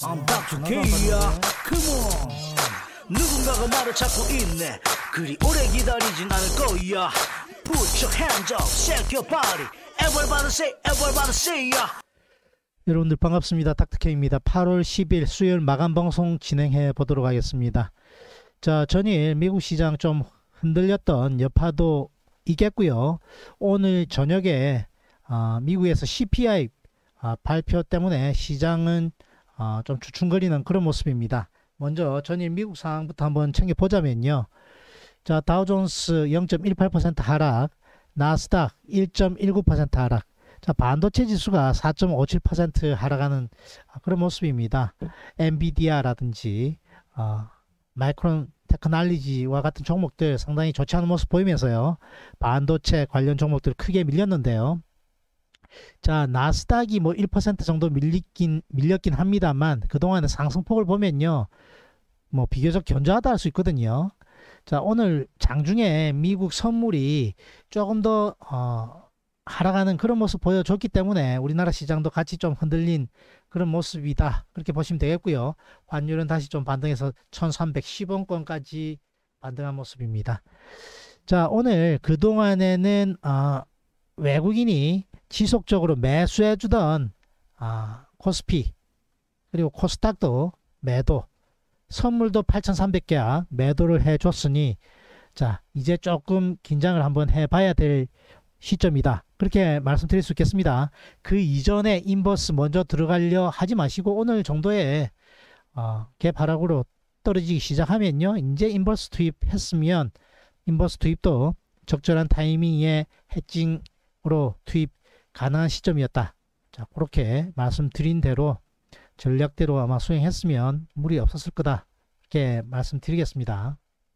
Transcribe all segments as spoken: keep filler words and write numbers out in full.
I'm 닥터 K야. Come on. 누군가가 말을 찾고 있네. 그리 오래 기다리진 않을 거야. Put your hands up, shake your body. Everybody say, everybody say ya. 여러분들 반갑습니다. 닥터 K입니다. 팔월 십일 수요일 마감 방송 진행해 보도록 하겠습니다. 자, 전일 미국 시장 좀 흔들렸던 여파도 있겠고요. 오늘 저녁에 어, 미국에서 씨피아이 어, 발표 때문에 시장은 어, 좀 주춤거리는 그런 모습입니다. 먼저 전일 미국 상황부터 한번 챙겨보자면요. 자, 다우존스 영 점 일팔 퍼센트 하락, 나스닥 일 점 일구 퍼센트 하락, 자, 반도체 지수가 사 점 오칠 퍼센트 하락하는 그런 모습입니다. 엔비디아라든지 어, 마이크론 테크놀로지와 같은 종목들 상당히 좋지 않은 모습 보이면서요. 반도체 관련 종목들 크게 밀렸는데요. 자, 나스닥이 뭐 일 퍼센트 정도 밀리긴, 밀렸긴 합니다만 그동안의 상승폭을 보면요. 뭐 비교적 견조하다 할 수 있거든요. 자, 오늘 장중에 미국 선물이 조금 더 어, 하락하는 그런 모습 보여줬기 때문에 우리나라 시장도 같이 좀 흔들린 그런 모습이다. 그렇게 보시면 되겠고요. 환율은 다시 좀 반등해서 천삼백십 원권까지 반등한 모습입니다. 자, 오늘 그동안에는 어, 외국인이 지속적으로 매수해주던 어, 코스피 그리고 코스닥도 매도, 선물도 팔천삼백 개야 매도를 해줬으니 자, 이제 조금 긴장을 한번 해봐야 될 시점이다. 그렇게 말씀드릴 수 있겠습니다. 그 이전에 인버스 먼저 들어가려 하지 마시고 오늘 정도에 어, 갭 하락으로 떨어지기 시작하면요. 이제 인버스 투입했으면 인버스 투입도 적절한 타이밍에 해칭으로 투입 가능한 시점이었다. 자, 그렇게 말씀드린 대로 전략대로 아마 수행했으면 무리 없었을 거다. 이렇게 말씀드리겠습니다.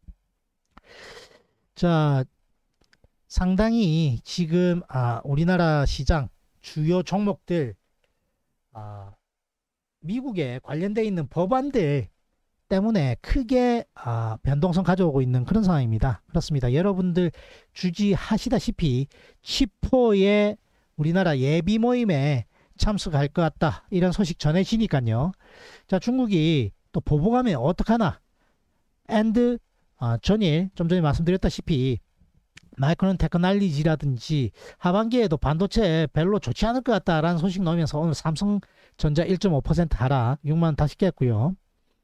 자, 상당히 지금 아, 우리나라 시장 주요 종목들 아, 미국에 관련되어 있는 법안들 때문에 크게 아, 변동성 가져오고 있는 그런 상황입니다. 그렇습니다. 여러분들 주지하시다시피 치포의 우리나라 예비 모임에 참석할 것 같다. 이런 소식 전해지니까요. 자, 중국이 또 보복하면 어떡하나. 앤드 아, 전일 좀 전에 말씀드렸다시피 마이크론 테크놀로지라든지 하반기에도 반도체 별로 좋지 않을 것 같다라는 소식 나오면서 오늘 삼성전자 일 점 오 퍼센트 하락 육만 원 다시 깼고요.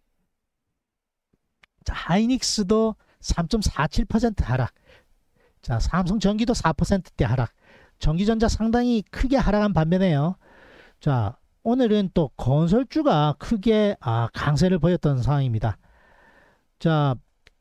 자, 하이닉스도 삼 점 사칠 퍼센트 하락. 자, 삼성전기도 사 퍼센트대 하락. 전기전자 상당히 크게 하락한 반면에요. 자, 오늘은 또 건설주가 크게 아, 강세를 보였던 상황입니다. 자,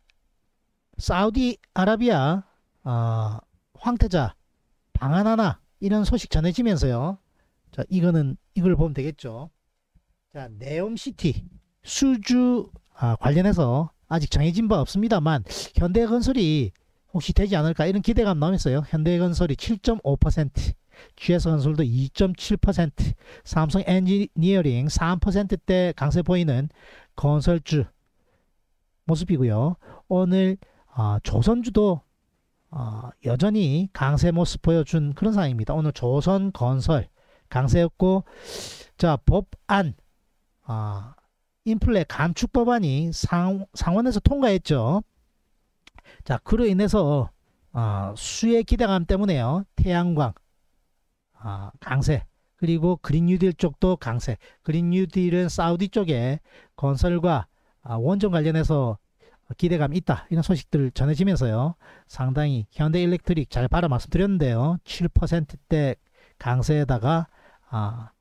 사우디아라비아 어, 황태자 방한하나 이런 소식 전해지면서요. 자, 이거는 이걸 보면 되겠죠. 자, 네옴시티 수주 아, 관련해서 아직 정해진 바 없습니다만 현대건설이 혹시 되지 않을까 이런 기대감 나오면서요. 현대건설이 칠 점 오 퍼센트, 지에스건설도 이 점 칠 퍼센트, 삼성 엔지니어링 삼 퍼센트대 강세 보이는 건설주 모습이고요. 오늘 어, 조선주도 어, 여전히 강세 모습 보여준 그런 상황입니다. 오늘 조선건설 강세였고, 자, 법안 어, 인플레 감축 법안이 상, 상원에서 통과했죠. 자, 그로 인해서 어, 수혜 기대감 때문에요. 태양광 어, 강세, 그리고 그린 뉴딜 쪽도 강세. 그린 뉴딜은 사우디 쪽에 건설과 어, 원전 관련해서 기대감이 있다. 이런 소식들 전해지면서요. 상당히 현대일렉트릭 잘 봐라 말씀드렸는데요. 칠 퍼센트대 강세에다가 아,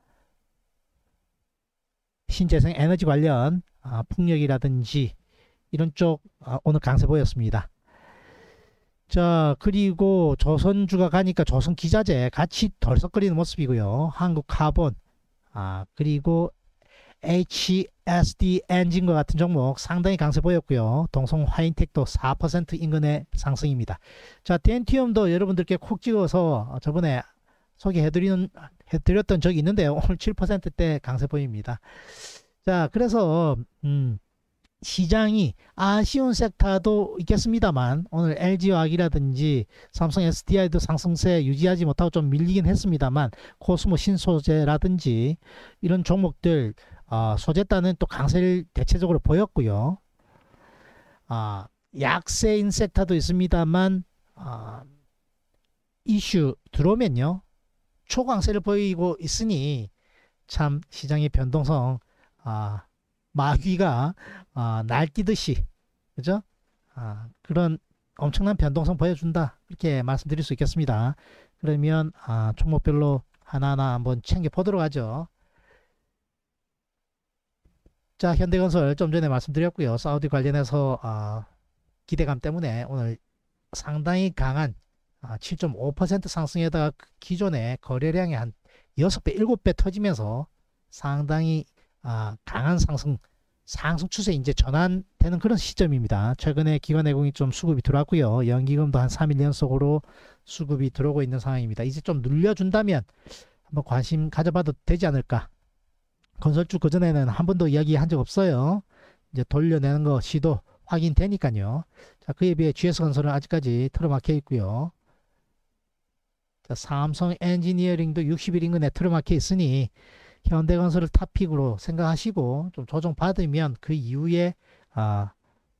신재생 에너지 관련 아, 풍력이라든지 이런 쪽 아, 오늘 강세 보였습니다. 자, 그리고 조선주가 가니까 조선기자재 같이 덜썩거리는 모습이고요. 한국카본 아, 그리고 에이치에스디 엔진과 같은 종목 상당히 강세 보였고요. 동성 화인텍도 사 퍼센트 인근의 상승입니다. 자, 덴티움도 여러분들께 콕 찍어서 저번에 소개해드리는 해드렸던 적이 있는데요. 오늘 칠 퍼센트대 강세 보입니다. 자, 그래서 음, 시장이 아쉬운 섹터도 있겠습니다만 오늘 엘지화학이라든지 삼성 에스디아이도 상승세 유지하지 못하고 좀 밀리긴 했습니다만 코스모 신소재라든지 이런 종목들 어, 소재단은 또 강세를 대체적으로 보였고요. 아, 약세인 섹터도 있습니다만 아, 이슈 들어오면요 초강세를 보이고 있으니 참 시장의 변동성 아, 마귀가 아, 날뛰듯이 그죠? 아, 그런 엄청난 변동성 보여준다 이렇게 말씀드릴 수 있겠습니다. 그러면 아, 종목별로 하나하나 한번 챙겨 보도록 하죠. 자, 현대건설 좀 전에 말씀드렸고요. 사우디 관련해서 아, 기대감 때문에 오늘 상당히 강한 아, 칠 점 오 퍼센트 상승에다가 기존의 거래량이 한 여섯 배, 일곱 배 터지면서 상당히 아, 강한 상승, 상승 추세 이제 전환되는 그런 시점입니다. 최근에 기관내공이 좀 수급이 들어왔고요. 연기금도 한 삼 일 연속으로 수급이 들어오고 있는 상황입니다. 이제 좀 눌려준다면 한번 관심 가져봐도 되지 않을까. 건설주 그전에는 한 번도 이야기한 적 없어요. 이제 돌려내는 거 시도 확인되니까요. 자, 그에 비해 지에스건설은 아직까지 틀어막혀 있고요. 자, 삼성 엔지니어링도 육십 일 인근에 틀어막혀 있으니 현대건설을 탑픽으로 생각하시고 좀 조정 받으면 그 이후에 아,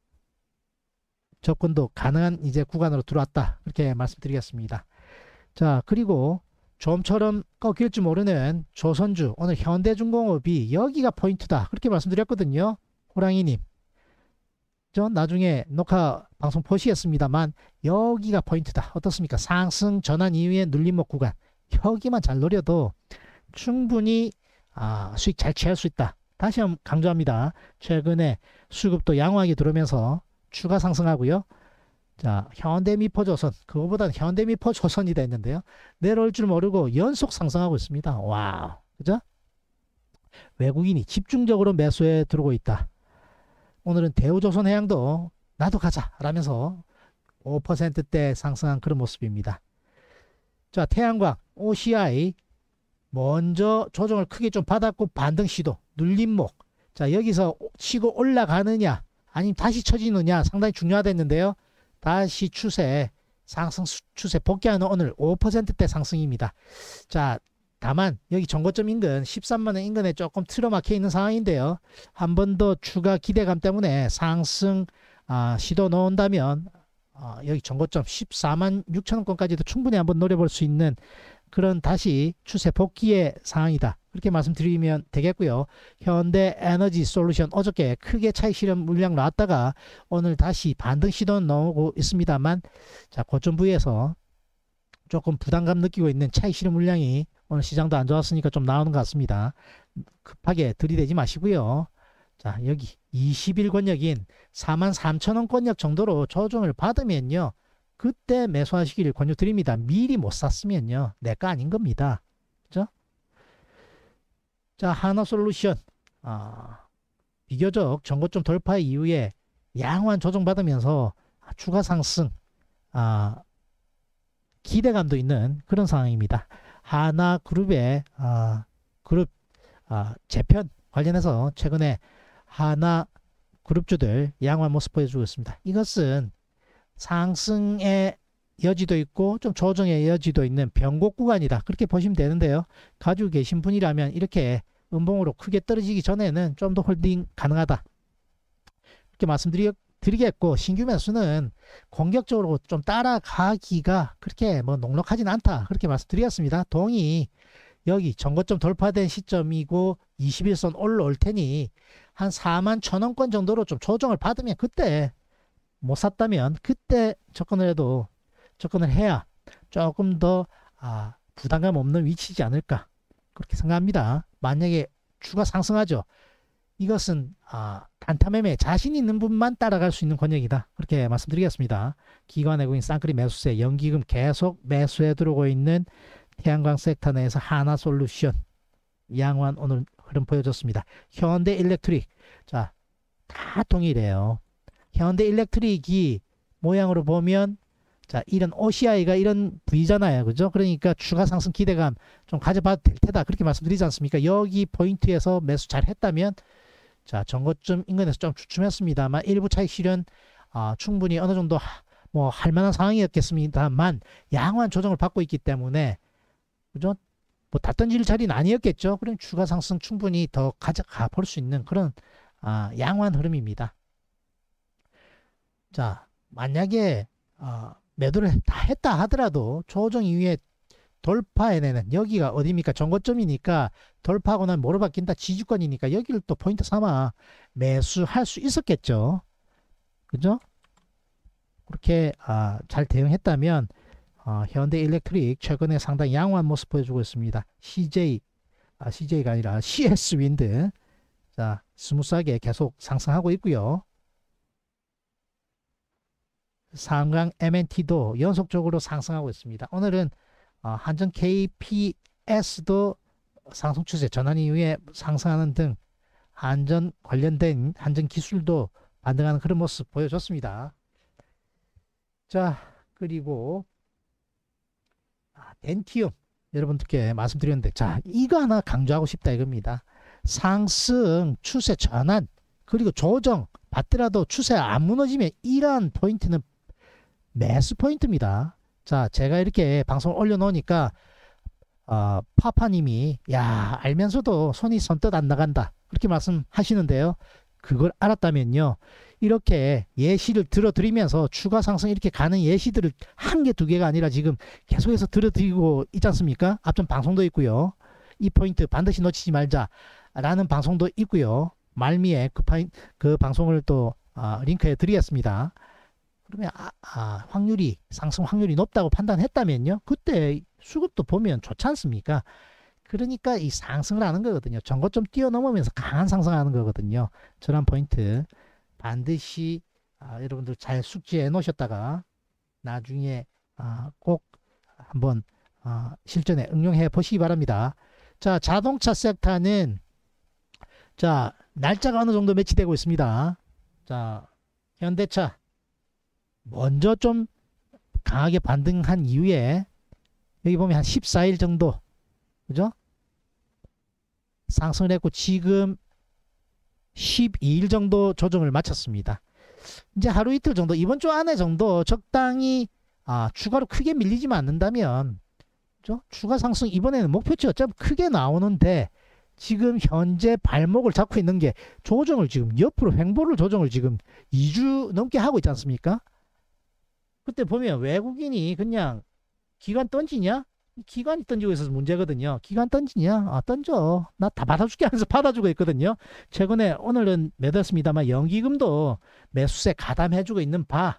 접근도 가능한 이제 구간으로 들어왔다 그렇게 말씀드리겠습니다. 자, 그리고 좀처럼 꺾일지 모르는 조선주 오늘 현대중공업이 여기가 포인트다 그렇게 말씀드렸거든요. 호랑이님 저 나중에 녹화 방송 보시겠습니다만 여기가 포인트다. 어떻습니까? 상승 전환 이후에 눌림목 구간 여기만 잘 노려도 충분히 아, 수익 잘 취할 수 있다. 다시 한번 강조합니다. 최근에 수급도 양호하게 들어오면서 추가 상승하고요. 자, 현대미포조선 그거보다는 현대미포조선이 됐는데요. 내려올 줄 모르고 연속 상승하고 있습니다. 와우, 그죠? 외국인이 집중적으로 매수에 들어오고 있다. 오늘은 대우조선해양도 나도 가자 라면서 오 퍼센트대 상승한 그런 모습입니다. 자, 태양광 오씨아이 먼저 조정을 크게 좀 받았고 반등 시도 눌림목. 자, 여기서 치고 올라가느냐 아니면 다시 쳐지느냐 상당히 중요하겠는데요. 다시 추세 상승 추세 복귀하는 오늘 오 퍼센트대 상승입니다. 자, 다만 여기 정고점 인근 십삼만 원 인근에 조금 틀어막혀 있는 상황인데요. 한 번 더 추가 기대감 때문에 상승 아, 시도 넣은다면 아, 여기 정고점 십사만 육천 원권까지도 충분히 한번 노려볼 수 있는 그런 다시 추세 복귀의 상황이다. 그렇게 말씀드리면 되겠고요. 현대에너지솔루션 어저께 크게 차익 실현 물량 나왔다가 오늘 다시 반등 시도는 나오고 있습니다만 자, 고점 부위에서 조금 부담감 느끼고 있는 차익 실현 물량이 오늘 시장도 안 좋았으니까 좀 나오는 것 같습니다. 급하게 들이대지 마시고요. 자, 여기 이십 일 권역인 사만 삼천 원 권역 정도로 조정을 받으면요. 그때 매수하시기를 권유드립니다. 미리 못 샀으면요. 내 거 아닌 겁니다. 그죠? 자, 하나솔루션 아, 비교적 전고점 돌파 이후에 양호한 조정 받으면서 추가 상승 아, 기대감도 있는 그런 상황입니다. 하나그룹의 아, 그룹 아, 재편 관련해서 최근에 하나그룹주들 양호한 모습 보여주고 있습니다. 이것은 상승의 여지도 있고 좀 조정의 여지도 있는 변곡 구간이다. 그렇게 보시면 되는데요. 가지고 계신 분이라면 이렇게 음봉으로 크게 떨어지기 전에는 좀 더 홀딩 가능하다. 이렇게 말씀드리겠고 신규 매수는 공격적으로 좀 따라가기가 그렇게 뭐 녹록하진 않다. 그렇게 말씀드리겠습니다. 동의 여기 전고점 돌파된 시점이고 이십 일선 올라올 테니 한 사만 천 원권 정도로 좀 조정을 받으면 그때 못 샀다면 그때 접근을 해도 접근을 해야 조금 더 아, 부담감 없는 위치이지 않을까 그렇게 생각합니다. 만약에 추가 상승하죠. 이것은 아, 단타매매 자신 있는 분만 따라갈 수 있는 권역이다. 그렇게 말씀드리겠습니다. 기관 외국인 쌍끌이 매수세 연기금 계속 매수해 들어오고 있는 태양광 섹터 내에서 하나솔루션 양호한 오늘 흐름 보여줬습니다. 현대일렉트릭 자, 다 동일해요. 현대일렉트릭이 모양으로 보면 자, 이런 오씨아이가 이런 V잖아요. 그죠? 그러니까 추가 상승 기대감 좀 가져봐도 될 테다. 그렇게 말씀드리지 않습니까? 여기 포인트에서 매수 잘 했다면 자, 전고점 인근에서 좀 주춤했습니다만 일부 차익 실현 아, 충분히 어느 정도 뭐 할 만한 상황이었겠습니다만 양호한 조정을 받고 있기 때문에 그죠? 뭐 다 던질 자리는 아니었겠죠. 그럼 추가 상승 충분히 더 가져가 볼 수 있는 그런 아, 양호한 흐름입니다. 자, 만약에 어, 매도를 다 했다 하더라도 조정 이후에 돌파해내는 여기가 어디입니까? 정고점이니까 돌파하고 나면 뭐로 바뀐다? 지지권이니까 여기를 또 포인트 삼아 매수할 수 있었겠죠. 그죠? 그렇게 아, 잘 대응했다면 어, 현대일렉트릭 최근에 상당히 양호한 모습 보여주고 있습니다. 씨제이, 아, 씨제이가 아니라 씨에스 윈드. 자, 스무스하게 계속 상승하고 있고요. 상강 엠엔티도 연속적으로 상승하고 있습니다. 오늘은 어, 한전 케이피에스도 상승 추세 전환 이후에 상승하는 등 한전 관련된 한전 기술도 반등하는 그런 모습 보여줬습니다. 자, 그리고 아, 덴티움 여러분들께 말씀드렸는데, 자, 이거 하나 강조하고 싶다 이겁니다. 상승 추세 전환 그리고 조정 받더라도 추세 안 무너지면 이러한 포인트는 매수 포인트입니다. 자, 제가 이렇게 방송을 올려놓으니까 어, 파파님이 야, 알면서도 손이 선뜻 안 나간다 그렇게 말씀하시는데요. 그걸 알았다면요, 이렇게 예시를 들어드리면서 추가 상승 이렇게 가는 예시들을 한 개 두 개가 아니라 지금 계속해서 들어드리고 있지 않습니까? 앞전 방송도 있고요. 이 포인트 반드시 놓치지 말자 라는 방송도 있고요. 말미에 그, 파인, 그 방송을 또 어, 링크해 드리겠습니다. 그러면 아, 아, 확률이 상승 확률이 높다고 판단했다면요, 그때 수급도 보면 좋지 않습니까? 그러니까 이 상승을 하는 거거든요. 전고점 뛰어넘으면서 강한 상승하는 거거든요. 저런 포인트 반드시 아, 여러분들 잘 숙지해 놓으셨다가 나중에 아, 꼭 한번 아, 실전에 응용해 보시기 바랍니다. 자, 자동차 섹터는 자, 날짜가 어느 정도 매치되고 있습니다. 자, 현대차 먼저 좀 강하게 반등한 이후에 여기 보면 한 십사 일 정도, 그죠? 상승을 했고 지금 십이 일 정도 조정을 마쳤습니다. 이제 하루 이틀 정도, 이번 주 안에 정도 적당히 아, 추가로 크게 밀리지만 않는다면, 그죠? 추가 상승 이번에는 목표치 어차피 크게 나오는데 지금 현재 발목을 잡고 있는 게 조정을 지금 옆으로 횡보를 조정을 지금 이 주 넘게 하고 있지 않습니까? 그때 보면 외국인이 그냥 기관 던지냐? 기관이 던지고 있어서 문제거든요. 기관 던지냐? 아, 던져. 나 다 받아줄게 하면서 받아주고 있거든요. 최근에 오늘은 매도했습니다만 연기금도 매수세 가담해주고 있는 바.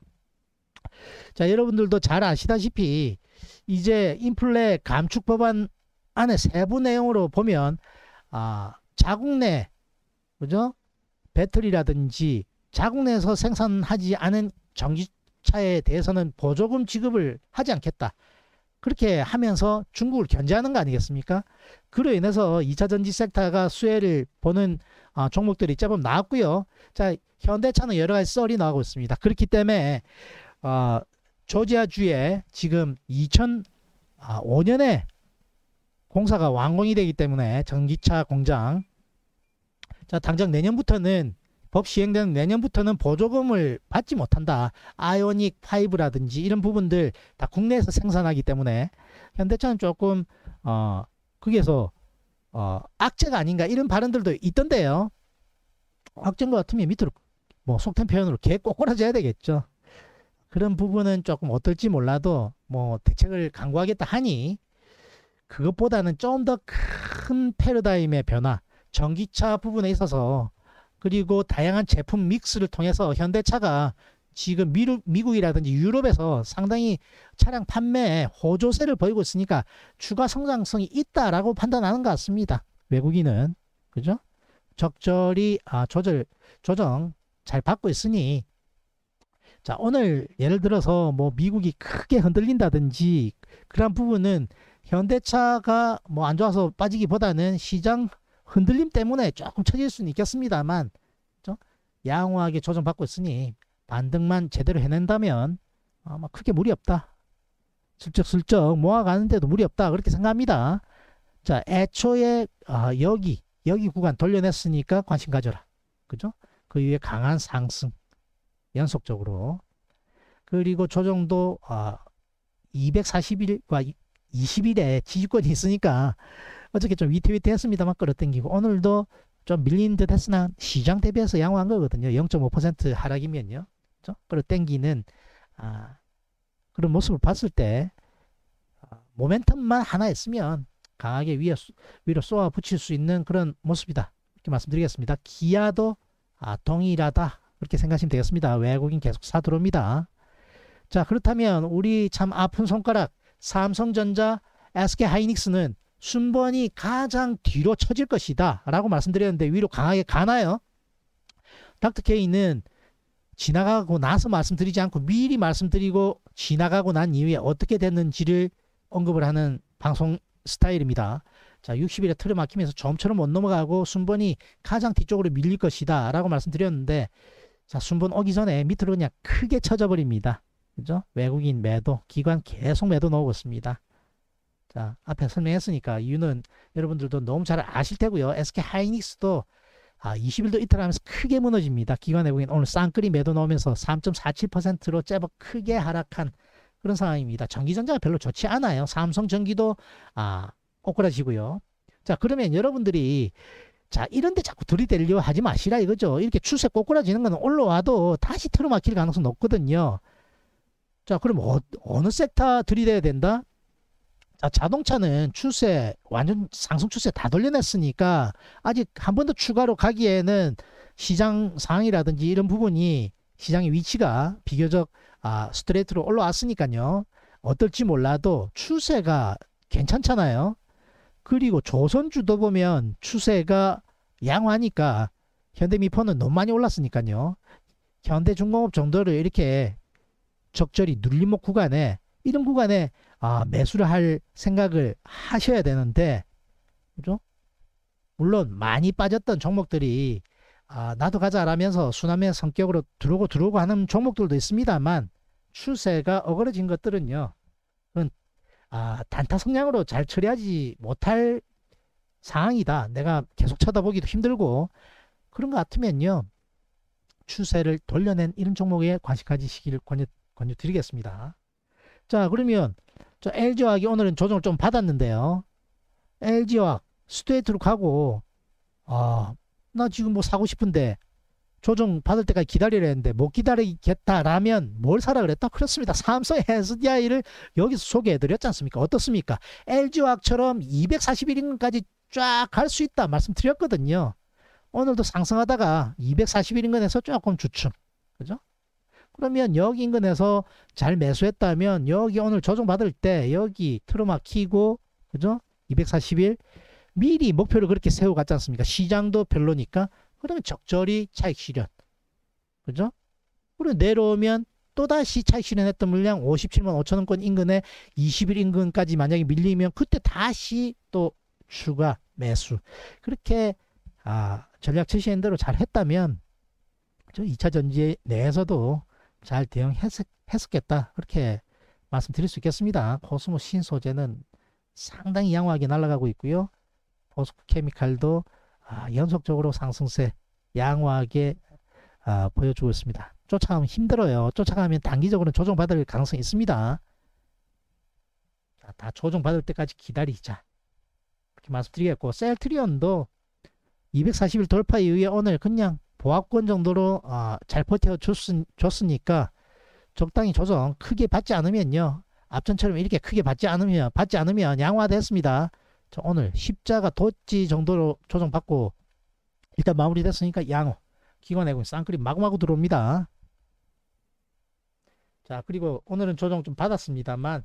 자, 여러분들도 잘 아시다시피 이제 인플레 감축 법안 안에 세부 내용으로 보면 아, 자국 내, 그죠? 배터리라든지 자국 내에서 생산하지 않은 전기차에 대해서는 보조금 지급을 하지 않겠다. 그렇게 하면서 중국을 견제하는 거 아니겠습니까? 그로 인해서 이차 전지 섹터가 수혜를 보는 어, 종목들이 제법 나왔고요. 자, 현대차는 여러 가지 썰이 나오고 있습니다. 그렇기 때문에 어, 조지아주에 지금 이천오 년에 공사가 완공이 되기 때문에 전기차 공장, 자, 당장 내년부터는 법 시행되는 내년부터는 보조금을 받지 못한다. 아이오닉 파이브라든지 이런 부분들 다 국내에서 생산하기 때문에 현대차는 조금 어 거기에서 어 악재가 아닌가 이런 발언들도 있던데요. 악재인 것 같으면 밑으로 뭐 속된 표현으로 개 꼬꾸라져야 되겠죠. 그런 부분은 조금 어떨지 몰라도 뭐 대책을 강구하겠다 하니 그것보다는 좀 더 큰 패러다임의 변화, 전기차 부분에 있어서 그리고 다양한 제품 믹스를 통해서 현대차가 지금 미루, 미국이라든지 유럽에서 상당히 차량 판매에 호조세를 보이고 있으니까 추가 성장성이 있다라고 판단하는 것 같습니다. 외국인은. 그죠? 적절히 아, 조절, 조정 잘 받고 있으니, 자, 오늘 예를 들어서 뭐 미국이 크게 흔들린다든지 그런 부분은 현대차가 뭐 안 좋아서 빠지기보다는 시장 흔들림 때문에 조금 처질 수는 있겠습니다만, 그렇죠? 양호하게 조정받고 있으니 반등만 제대로 해낸다면 아마 크게 무리 없다. 슬쩍슬쩍 모아가는데도 무리 없다. 그렇게 생각합니다. 자, 애초에 아, 여기 여기 구간 돌려냈으니까 관심 가져라. 그죠? 그 위에 강한 상승 연속적으로. 그리고 조정도 아, 이백사십 일과 이십 일에 지지권이 있으니까 어저께 좀 위태위태했습니다만 끌어당기고 오늘도 좀 밀린 듯 했으나 시장 대비해서 양호한 거거든요. 영 점 오 퍼센트 하락이면요. 그렇죠? 끌어당기는 아, 그런 모습을 봤을 때 아, 모멘텀만 하나 있으면 강하게 위에, 위로 쏘아 붙일 수 있는 그런 모습이다. 이렇게 말씀드리겠습니다. 기아도 아, 동일하다. 그렇게 생각하시면 되겠습니다. 외국인 계속 사 들어옵니다. 자, 그렇다면 우리 참 아픈 손가락 삼성전자, 에스케이하이닉스는 순번이 가장 뒤로 처질 것이다 라고 말씀드렸는데 위로 강하게 가나요? 닥터케이는 지나가고 나서 말씀드리지 않고 미리 말씀드리고 지나가고 난 이후에 어떻게 됐는지를 언급을 하는 방송 스타일입니다. 자, 육십 일에 틀을 막히면서 점처럼 못 넘어가고 순번이 가장 뒤쪽으로 밀릴 것이다 라고 말씀드렸는데 자, 순번 오기 전에 밑으로 그냥 크게 쳐져 버립니다. 그죠? 외국인 매도, 기관 계속 매도 넣고 있습니다. 자, 앞에 설명했으니까 이유는 여러분들도 너무 잘 아실 테고요. 에스케이하이닉스도 아, 이십 일도 이틀 하면서 크게 무너집니다. 기관 외국인 오늘 쌍끌이 매도 넣으면서 삼 점 사칠 퍼센트로 제법 크게 하락한 그런 상황입니다. 전기전자가 별로 좋지 않아요. 삼성전기도 아, 꼬꾸라지고요. 자, 그러면 여러분들이 자, 이런데 자꾸 들이대려 하지 마시라 이거죠. 이렇게 추세 꼬꾸라지는 거는 올라와도 다시 틀어막힐 가능성 높거든요. 자, 그럼 어, 어느 섹터 들이대야 된다? 자, 자동차는 추세 완전 상승 추세 다 돌려냈으니까 아직 한 번 더 추가로 가기에는 시장 상황이라든지 이런 부분이 시장의 위치가 비교적 아, 스트레이트로 올라왔으니까요. 어떨지 몰라도 추세가 괜찮잖아요. 그리고 조선주도 보면 추세가 양호하니까 현대미포는 너무 많이 올랐으니까요. 현대중공업 정도를 이렇게 적절히 눌림목 구간에 이런 구간에 아, 매수를 할 생각을 하셔야 되는데 그죠? 물론 많이 빠졌던 종목들이 아, 나도 가자라면서 순환매 성격으로 들어오고 들어오고 하는 종목들도 있습니다만 추세가 어그러진 것들은요. 그건 아, 단타 성향으로 잘 처리하지 못할 상황이다. 내가 계속 쳐다보기도 힘들고 그런 것 같으면요. 추세를 돌려낸 이런 종목에 관심 가지시기를 권유, 권유드리겠습니다. 자, 그러면 저 엘지화학이 오늘은 조정을 좀 받았는데요. 엘지화학 스트레이트로 가고 아, 나 지금 뭐 사고 싶은데 조정 받을 때까지 기다리려 했는데 못 기다리겠다라면 뭘 사라 그랬다? 그렇습니다. 삼성 에스디아이를 여기서 소개해드렸지 않습니까? 어떻습니까? 엘지화학처럼 이백사십일 인근까지 쫙 갈 수 있다 말씀드렸거든요. 오늘도 상승하다가 이백사십일 인근에서 조금 주춤. 그죠? 그러면 여기 인근에서 잘 매수했다면 여기 오늘 조정 받을 때 여기 틀어막히고 그죠? 이백사십일 미리 목표를 그렇게 세우고 갔지 않습니까? 시장도 별로니까 그러면 적절히 차익 실현. 그죠? 그리고 내려오면 또다시 차익 실현했던 물량 오십칠만 오천원권 인근에 이십 일 인근까지 만약에 밀리면 그때 다시 또 추가 매수. 그렇게 아, 전략 제시한 대로 잘 했다면 저 이 차 전지 내에서도 잘 대응했었겠다. 그렇게 말씀드릴 수 있겠습니다. 코스모 신소재는 상당히 양호하게 날아가고 있고요. 포스코 케미칼도 아, 연속적으로 상승세 양호하게 아, 보여주고 있습니다. 쫓아가면 힘들어요. 쫓아가면 단기적으로는 조정받을 가능성이 있습니다. 자, 다 조정받을 때까지 기다리자. 그렇게 말씀드리겠고 셀트리온도 이백사십 일 돌파 이후에 오늘 그냥 보합권 정도로 아, 잘 버텨줬으니까 적당히 조정 크게 받지 않으면요. 앞전처럼 이렇게 크게 받지 않으면 받지 않으면 양호화됐습니다. 자, 오늘 십자가 도지 정도로 조정받고 일단 마무리됐으니까 양호. 기관 외국인 쌍끌이 마구마구 들어옵니다. 자, 그리고 오늘은 조정 좀 받았습니다만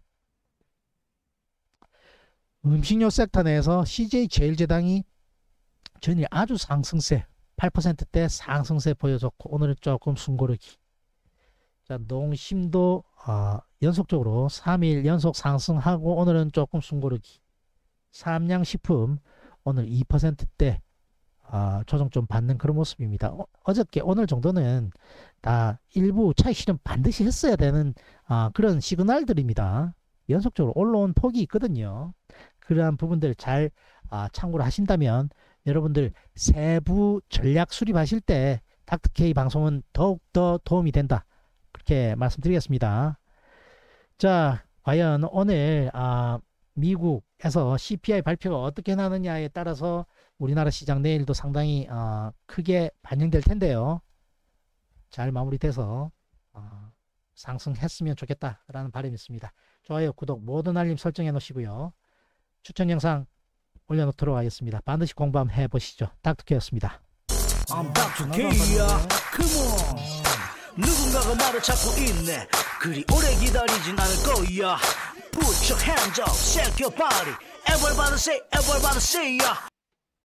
음식료 섹터 내에서 씨제이제일제당이 전일 아주 상승세 팔 퍼센트대 상승세 보여줬고 오늘은 조금 숨고르기. 자, 농심도 어, 연속적으로 삼 일 연속 상승하고 오늘은 조금 숨고르기. 삼양식품 오늘 이 퍼센트대 어, 조정 좀 받는 그런 모습입니다. 어, 어저께 오늘 정도는 다 일부 차익 실현 반드시 했어야 되는 어, 그런 시그널들입니다. 연속적으로 올라온 폭이 있거든요. 그러한 부분들 잘 어, 참고를 하신다면 여러분들 세부 전략 수립하실 때 닥터케이 방송은 더욱더 도움이 된다. 그렇게 말씀드리겠습니다. 자, 과연 오늘 아, 미국에서 씨피아이 발표가 어떻게 나느냐에 따라서 우리나라 시장 내일도 상당히 어, 크게 반영될 텐데요. 잘 마무리돼서 어, 상승했으면 좋겠다라는 바람이 있습니다. 좋아요, 구독, 모든 알림 설정해 놓으시고요. 추천 영상 올려놓도록 하겠습니다. 반드시 공부 한번 해보시죠. 닥터케였습니다. I'm 닥터 K야. Come on. 누군가가 나를 찾고 있네. 그리 오래 기다리진 않을 거야. Put your hands up, shake your body. Everybody say, everybody say, yeah.